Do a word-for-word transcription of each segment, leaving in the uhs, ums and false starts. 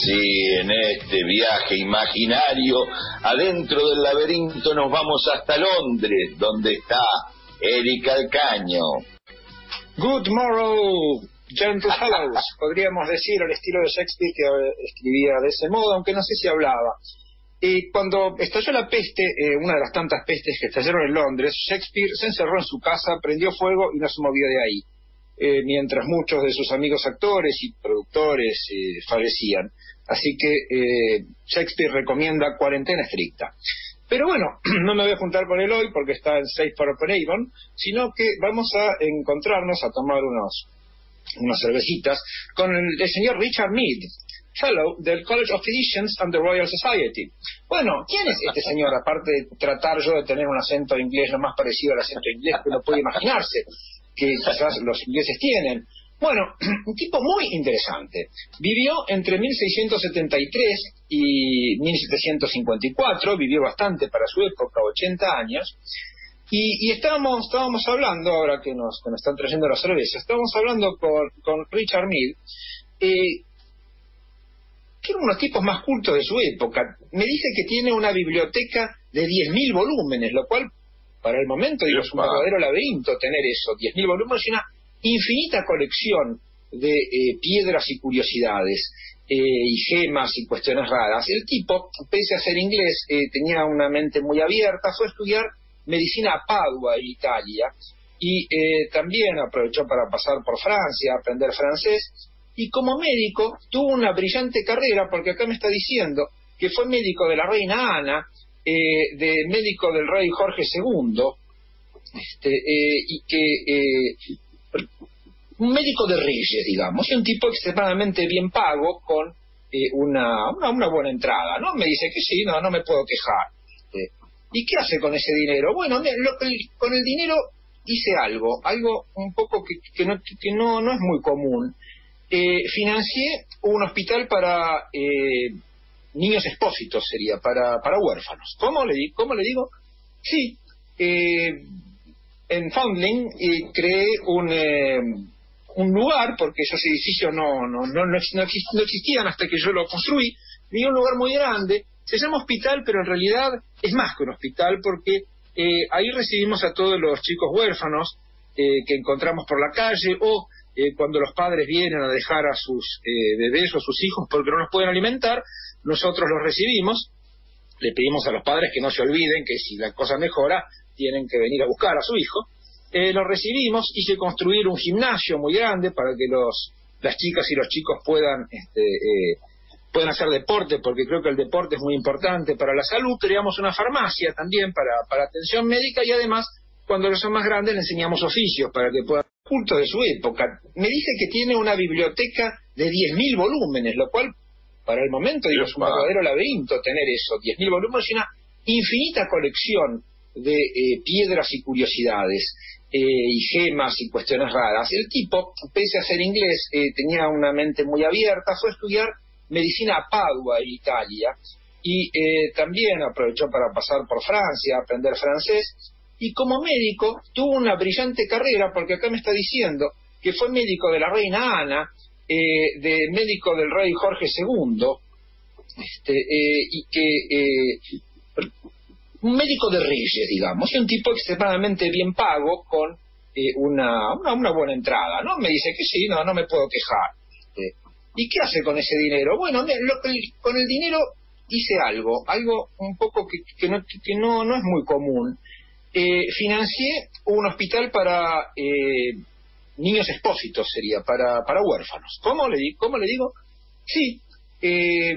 sí, en este viaje imaginario, adentro del laberinto nos vamos hasta Londres, donde está Eric Alcaño. Good morrow, gentle fellows, podríamos decir al estilo de Shakespeare, que escribía de ese modo, aunque no sé si hablaba. Y cuando estalló la peste, eh, una de las tantas pestes que estallaron en Londres, Shakespeare se encerró en su casa, prendió fuego y no se movió de ahí, eh, mientras muchos de sus amigos actores y productores eh, fallecían. Así que eh, Shakespeare recomienda cuarentena estricta. Pero bueno, no me voy a juntar con él hoy porque está en Safe-Harbor, sino que vamos a encontrarnos a tomar unos unas cervecitas con el, el señor Richard Mead, Fellow del College of Physicians and the Royal Society. Bueno, ¿quién es este señor? Aparte de tratar yo de tener un acento inglés lo más parecido al acento inglés que uno puede imaginarse, que quizás los ingleses tienen. Bueno, un tipo muy interesante. Vivió entre mil seiscientos setenta y tres y mil setecientos cincuenta y cuatro, vivió bastante para su época, ochenta años, y, y estábamos estábamos hablando, ahora que nos, que nos están trayendo la cerveza, estábamos hablando con, con Richard Mead, eh, que era uno de los tipos más cultos de su época. Me dice que tiene una biblioteca de diez mil volúmenes, lo cual, para el momento, digo, es un verdadero laberinto tener eso, diez mil volúmenes y una infinita colección de eh, piedras y curiosidades, eh, y gemas y cuestiones raras. El tipo, pese a ser inglés, eh, tenía una mente muy abierta, fue a estudiar medicina a Padua, en Italia, y eh, también aprovechó para pasar por Francia, aprender francés, y como médico tuvo una brillante carrera, porque acá me está diciendo que fue médico de la reina Ana, eh, de médico del rey Jorge segundo, este, eh, y que eh, un médico de reyes, digamos, y un tipo extremadamente bien pago, con eh, una, una una buena entrada, ¿no? Me dice que sí, no, no me puedo quejar. Este, ¿y qué hace con ese dinero? Bueno, me, lo, el, con el dinero hice algo, algo un poco que, que, no, que no, no es muy común. Eh, financié un hospital para eh, niños expósitos, sería, para, para huérfanos. ¿Cómo le, cómo le digo? Sí, eh, en Foundling eh, creé un... Eh, un lugar, porque esos edificios no no, no, no, no existían hasta que yo lo construí, vi un lugar muy grande, se llama hospital, pero en realidad es más que un hospital, porque eh, ahí recibimos a todos los chicos huérfanos eh, que encontramos por la calle, o eh, cuando los padres vienen a dejar a sus eh, bebés o a sus hijos porque no los pueden alimentar, nosotros los recibimos, le pedimos a los padres que no se olviden que si la cosa mejora, tienen que venir a buscar a su hijo. Eh, lo recibimos, hice construir un gimnasio muy grande para que los las chicas y los chicos puedan este, eh, puedan hacer deporte, porque creo que el deporte es muy importante para la salud. Creamos una farmacia también para, para atención médica, y además, cuando los son más grandes, le enseñamos oficios para que puedan, culto de su época. Me dice que tiene una biblioteca de diez mil volúmenes, lo cual, para el momento, digo, es un verdadero laberinto tener eso, diez mil volúmenes y una infinita colección de eh, piedras y curiosidades, eh, y gemas y cuestiones raras. El tipo, pese a ser inglés, eh, tenía una mente muy abierta, fue a estudiar medicina a Padua, en Italia, y eh, también aprovechó para pasar por Francia, aprender francés, y como médico tuvo una brillante carrera, porque acá me está diciendo que fue médico de la reina Ana, eh, de médico del rey Jorge segundo, este, eh, y que... Eh, un médico de reyes, digamos, y un tipo extremadamente bien pago, con eh, una, una una buena entrada, ¿no? Me dice que sí, no, no me puedo quejar. Este, ¿y qué hace con ese dinero? Bueno, me, lo, el, con el dinero hice algo, algo un poco que, que, no, que no, no es muy común. Eh, financié un hospital para eh, niños expósitos, sería, para, para huérfanos. ¿Cómo le, cómo le digo? Sí, eh,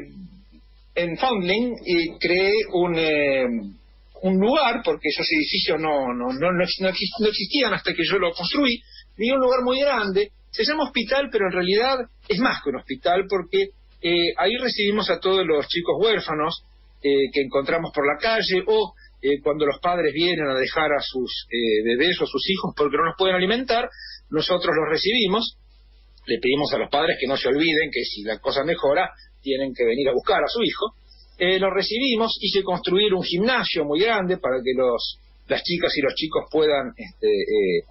en Foundling eh, creé un... Eh, un lugar, porque esos edificios no no, no, no, no existían hasta que yo lo construí, vi un lugar muy grande, se llama hospital, pero en realidad es más que un hospital, porque eh, ahí recibimos a todos los chicos huérfanos eh, que encontramos por la calle, o eh, cuando los padres vienen a dejar a sus eh, bebés o a sus hijos porque no los pueden alimentar, nosotros los recibimos, le pedimos a los padres que no se olviden que si la cosa mejora, tienen que venir a buscar a su hijo. Eh, lo recibimos, hice construir un gimnasio muy grande para que los las chicas y los chicos puedan este, eh,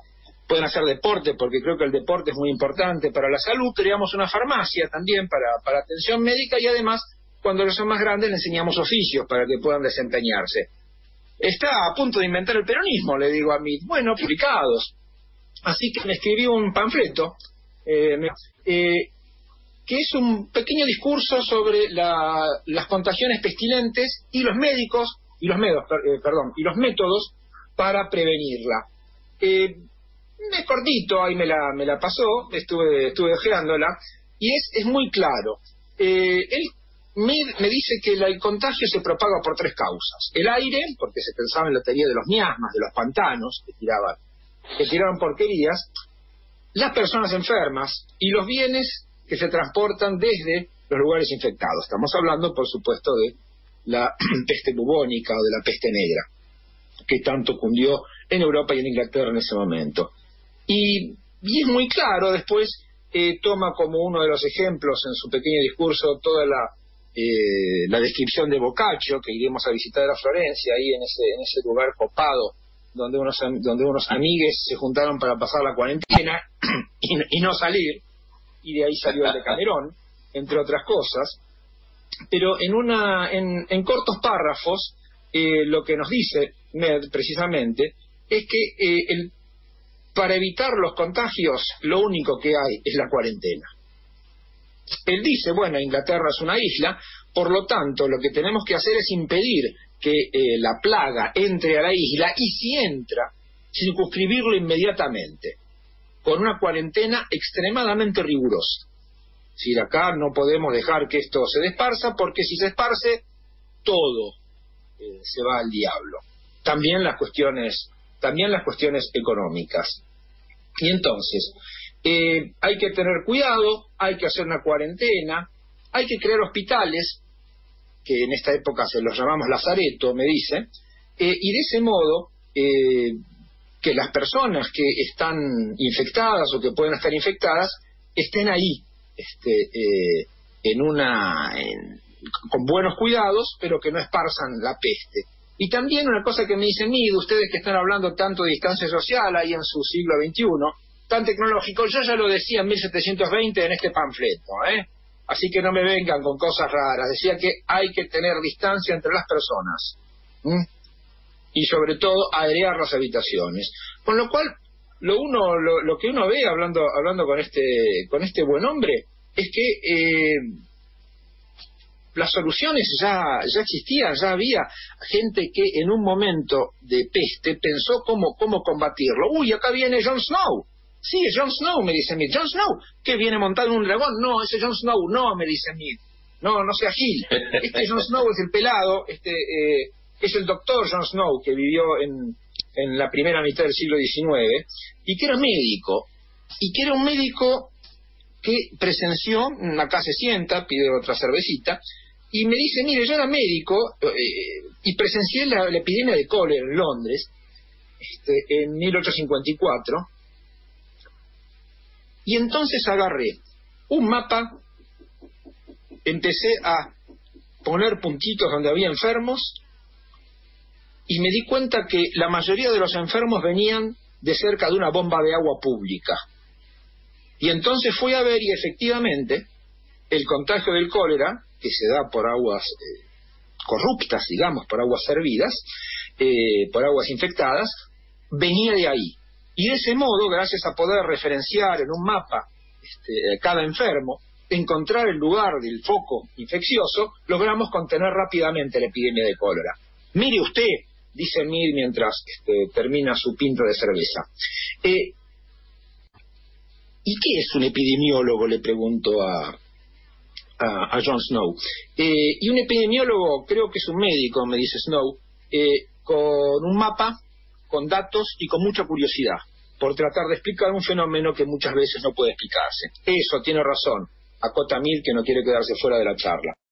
pueden hacer deporte, porque creo que el deporte es muy importante para la salud. Creamos una farmacia también para, para atención médica, y además, cuando ellos son más grandes, les enseñamos oficios para que puedan desempeñarse. Está a punto de inventar el peronismo, le digo a mí. Bueno, publicados. Así que me escribí un panfleto, eh, me, eh, que es un pequeño discurso sobre la, las contagiones pestilentes y los médicos, y los métodos, eh, perdón, y los métodos para prevenirla. Eh, es cortito, ahí me la, me la pasó, estuve, estuve ojeándola, y es, es muy claro. Eh, él me, me dice que la, el contagio se propaga por tres causas. El aire, porque se pensaba en la teoría de los miasmas, de los pantanos, que tiraban, que tiraban porquerías, las personas enfermas y los bienes que se transportan desde los lugares infectados. Estamos hablando, por supuesto, de la peste bubónica o de la peste negra, que tanto cundió en Europa y en Inglaterra en ese momento. Y, y es muy claro, después eh, toma como uno de los ejemplos en su pequeño discurso toda la, eh, la descripción de Boccaccio, que iremos a visitar a Florencia, ahí en ese, en ese lugar copado, donde unos, donde unos amigues se juntaron para pasar la cuarentena y, y no salir, y de ahí salió el Decamerón, entre otras cosas. Pero en, una, en, en cortos párrafos, eh, lo que nos dice Med, precisamente, es que eh, el, para evitar los contagios, lo único que hay es la cuarentena. Él dice, bueno, Inglaterra es una isla, por lo tanto, lo que tenemos que hacer es impedir que eh, la plaga entre a la isla, y si entra, circunscribirlo inmediatamente, con una cuarentena extremadamente rigurosa. Es decir, acá no podemos dejar que esto se desparza, porque si se esparce, todo eh, se va al diablo. También las cuestiones, también las cuestiones económicas. Y entonces, eh, hay que tener cuidado, hay que hacer una cuarentena, hay que crear hospitales, que en esta época se los llamamos lazareto, me dice, eh, y de ese modo, eh, que las personas que están infectadas o que pueden estar infectadas estén ahí, este, eh, en una, en, con buenos cuidados, pero que no esparzan la peste. Y también una cosa que me dicen, mire, ustedes que están hablando tanto de distancia social ahí en su siglo veintiuno, tan tecnológico, yo ya lo decía en mil setecientos veinte en este panfleto, ¿eh? Así que no me vengan con cosas raras. Decía que hay que tener distancia entre las personas, ¿Mm? y sobre todo airear las habitaciones. Con lo cual, lo uno, lo, lo que uno ve hablando, hablando con este, con este buen hombre, es que eh, las soluciones ya, ya existían, ya había gente que en un momento de peste pensó cómo, cómo combatirlo. Uy, acá viene Jon Snow. Sí, es Jon Snow, me dice Mid. Jon Snow, ¿qué viene montado en un dragón? No, ese Jon Snow, no, me dice Mid. No, no sea Gil. Este Jon Snow es el pelado, este eh, es el doctor Jon Snow, que vivió en, en la primera mitad del siglo diecinueve, y que era médico, y que era un médico que presenció, acá se sienta, pide otra cervecita, y me dice, mire, yo era médico, eh, y presencié la, la epidemia de cólera en Londres, este, en mil ochocientos cincuenta y cuatro, y entonces agarré un mapa, empecé a poner puntitos donde había enfermos, y me di cuenta que la mayoría de los enfermos venían de cerca de una bomba de agua pública. Y entonces fui a ver, y efectivamente, el contagio del cólera, que se da por aguas eh, corruptas, digamos, por aguas servidas, eh, por aguas infectadas, venía de ahí. Y de ese modo, gracias a poder referenciar en un mapa este, cada enfermo, encontrar el lugar del foco infeccioso, logramos contener rápidamente la epidemia de cólera. Mire usted, dice Mir mientras este, termina su pinta de cerveza. Eh, ¿Y qué es un epidemiólogo? Le pregunto a, a, a Jon Snow. Eh, y un epidemiólogo creo que es un médico, me dice Snow, eh, con un mapa, con datos y con mucha curiosidad, por tratar de explicar un fenómeno que muchas veces no puede explicarse. Eso, tiene razón, acota Mir, que no quiere quedarse fuera de la charla.